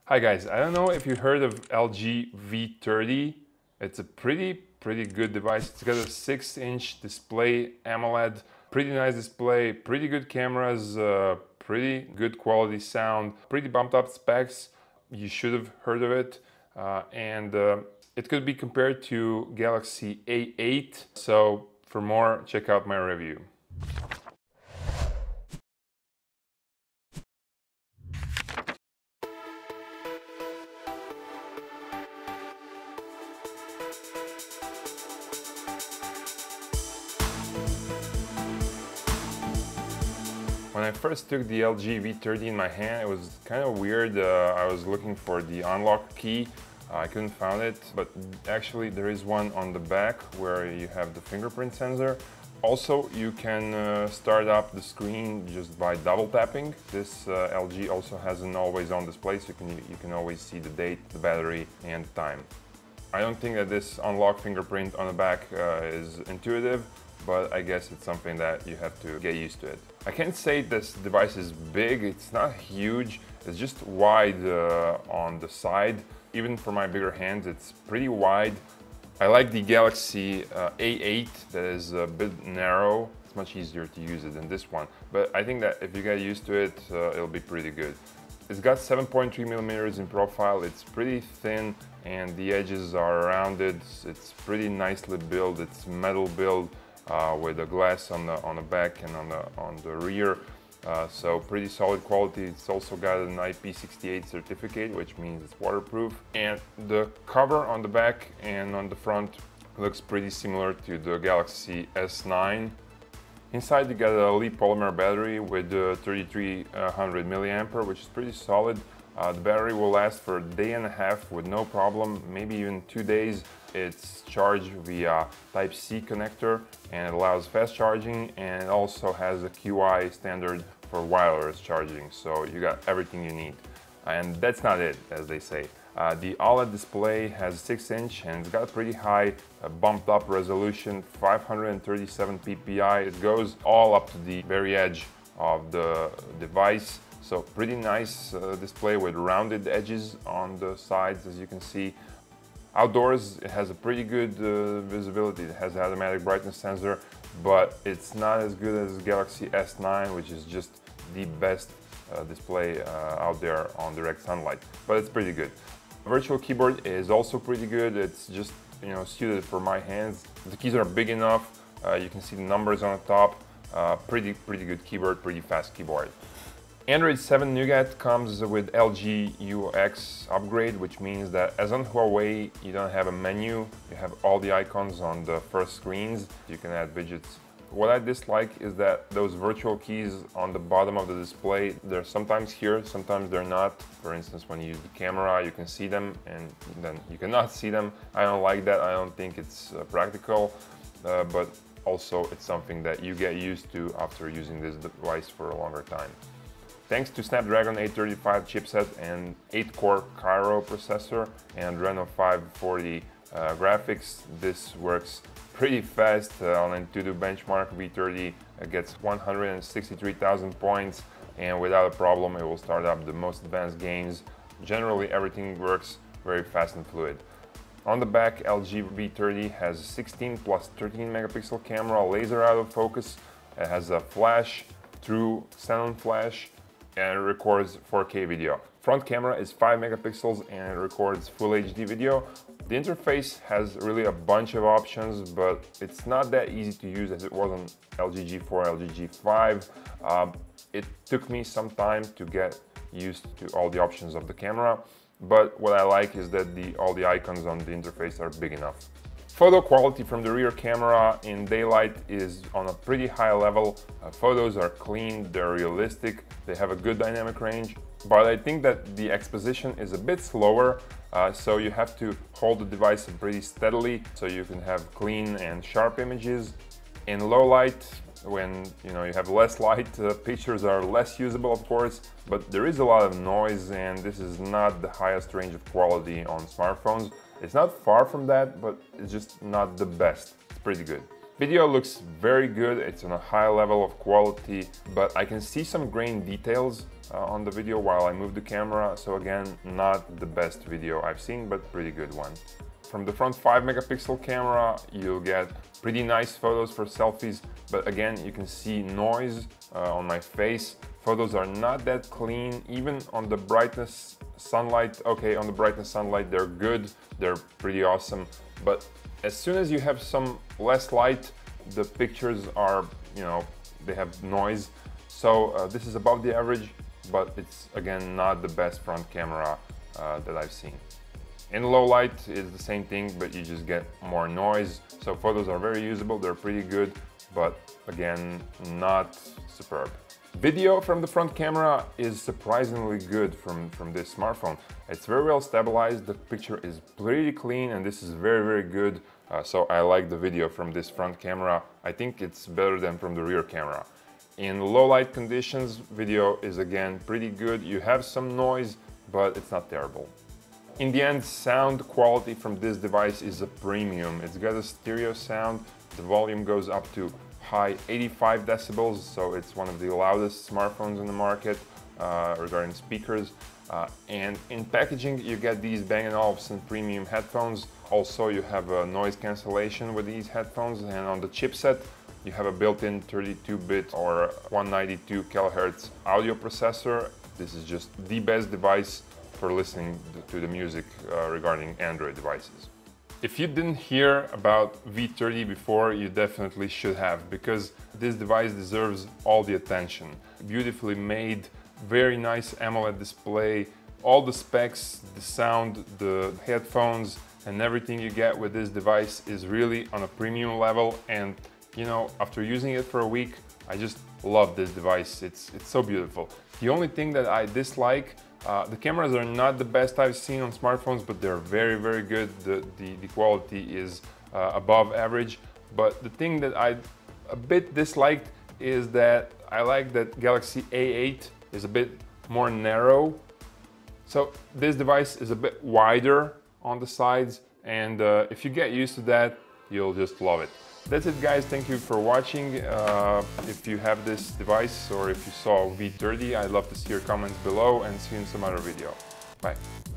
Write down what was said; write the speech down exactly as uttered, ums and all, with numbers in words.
Hi guys, I don't know if you heard of L G V thirty. It's a pretty, pretty good device. It's got a six inch display, AMOLED, pretty nice display, pretty good cameras, uh, pretty good quality sound, pretty bumped up specs. You should have heard of it. Uh, and uh, it could be compared to Galaxy A eight. So for more, check out my review. When I first took the L G V thirty in my hand, it was kind of weird. Uh, I was looking for the unlock key. Uh, I couldn't find it, but actually there is one on the back where you have the fingerprint sensor. Also, you can uh, start up the screen just by double tapping. This uh, L G also has an always-on display, so you can, you can always see the date, the battery, and the time. I don't think that this unlock fingerprint on the back uh, is intuitive, but I guess it's something that you have to get used to it. I can't say this device is big, it's not huge, it's just wide uh, on the side. Even for my bigger hands, it's pretty wide. I like the Galaxy uh, A eight that is a bit narrow. It's much easier to use it than this one, but I think that if you get used to it, uh, it'll be pretty good. It's got seven point three millimeters in profile, it's pretty thin and the edges are rounded. It's pretty nicely built, it's metal build. Uh, with the glass on the on the back and on the on the rear, uh, so pretty solid quality. It's also got an I P six eight certificate, which means it's waterproof. And the cover on the back and on the front looks pretty similar to the Galaxy S nine. Inside you got a LEAP polymer battery with uh, thirty-three hundred milliamp hour, which is pretty solid. Uh, the battery will last for a day and a half with no problem, maybe even two days. It's charged via Type C connector and it allows fast charging, and it also has a Q I standard for wireless charging, so you got everything you need. And that's not it, as they say. Uh, the OLED display has six inch and it's got a pretty high uh, bumped up resolution, five hundred thirty-seven P P I. It goes all up to the very edge of the device. So pretty nice uh, display with rounded edges on the sides, as you can see. Outdoors, it has a pretty good uh, visibility. It has an automatic brightness sensor, but it's not as good as Galaxy S nine, which is just the best uh, display uh, out there on direct sunlight, but it's pretty good. Virtual keyboard is also pretty good. It's just, you know, suited for my hands. The keys are big enough. Uh, you can see the numbers on the top. Uh, pretty, pretty good keyboard, pretty fast keyboard. Android seven Nougat comes with L G U X upgrade, which means that as on Huawei, you don't have a menu, you have all the icons on the first screens, you can add widgets. What I dislike is that those virtual keys on the bottom of the display, they're sometimes here, sometimes they're not. For instance, when you use the camera, you can see them and then you cannot see them. I don't like that, I don't think it's uh, practical, uh, but also it's something that you get used to after using this device for a longer time. Thanks to Snapdragon eight thirty-five chipset and eight core Kryo processor and Reno five forty uh, graphics, this works pretty fast. Uh, on Antutu benchmark, V thirty uh, gets one hundred sixty-three thousand points, and without a problem it will start up the most advanced games. Generally everything works very fast and fluid. On the back, L G V thirty has a sixteen plus thirteen megapixel camera, laser autofocus, it has a flash, true Xenon flash, and it records four K video. Front camera is five megapixels and it records full H D video. The interface has really a bunch of options, but it's not that easy to use as it was on L G G four, L G G five. Um, it took me some time to get used to all the options of the camera, but what I like is that the, all the icons on the interface are big enough. Photo quality from the rear camera in daylight is on a pretty high level. Uh, photos are clean, they're realistic, they have a good dynamic range, but I think that the exposition is a bit slower, uh, so you have to hold the device pretty steadily so you can have clean and sharp images. In low light, when you know you have less light, uh, pictures are less usable, of course, but there is a lot of noise and this is not the highest range of quality on smartphones. It's not far from that, but it's just not the best. It's pretty good. Video looks very good, it's on a high level of quality, but I can see some grain details uh, on the video while I move the camera. So again, not the best video I've seen, but pretty good one. From the front five megapixel camera, you'll get pretty nice photos for selfies, but again, you can see noise uh, on my face. Photos are not that clean, even on the brightness sunlight. Okay, on the brightness sunlight, they're good, they're pretty awesome, but as soon as you have some less light, the pictures are, you know, they have noise. So uh, this is above the average, but it's again not the best front camera uh, that I've seen. In low light is the same thing, but you just get more noise. So photos are very usable, they're pretty good, but again, not superb. Video from the front camera is surprisingly good from, from this smartphone. It's very well stabilized, the picture is pretty clean, and this is very, very good. Uh, so I like the video from this front camera. I think it's better than from the rear camera. In low light conditions, video is again pretty good. You have some noise, but it's not terrible. In the end, sound quality from this device is a premium. It's got a stereo sound, the volume goes up to high eighty-five decibels, so it's one of the loudest smartphones in the market uh, regarding speakers. Uh, and in packaging, you get these Bang and Olufsen premium headphones. Also, you have a noise cancellation with these headphones, and on the chipset, you have a built-in thirty-two bit or one ninety-two kilohertz audio processor. This is just the best device for listening to the music uh, regarding Android devices. If you didn't hear about V thirty before, you definitely should have, because this device deserves all the attention. Beautifully made, very nice AMOLED display, all the specs, the sound, the headphones, and everything you get with this device is really on a premium level. And you know, after using it for a week, I just love this device. It's, it's so beautiful. The only thing that I dislike, uh, the cameras are not the best I've seen on smartphones, but they're very, very good. The, the, the quality is uh, above average. But the thing that I a bit disliked is that I like that Galaxy A eight is a bit more narrow. So this device is a bit wider on the sides, and uh, if you get used to that, you'll just love it. That's it, guys. Thank you for watching. Uh, if you have this device or if you saw V thirty, I'd love to see your comments below, and see you in some other video. Bye.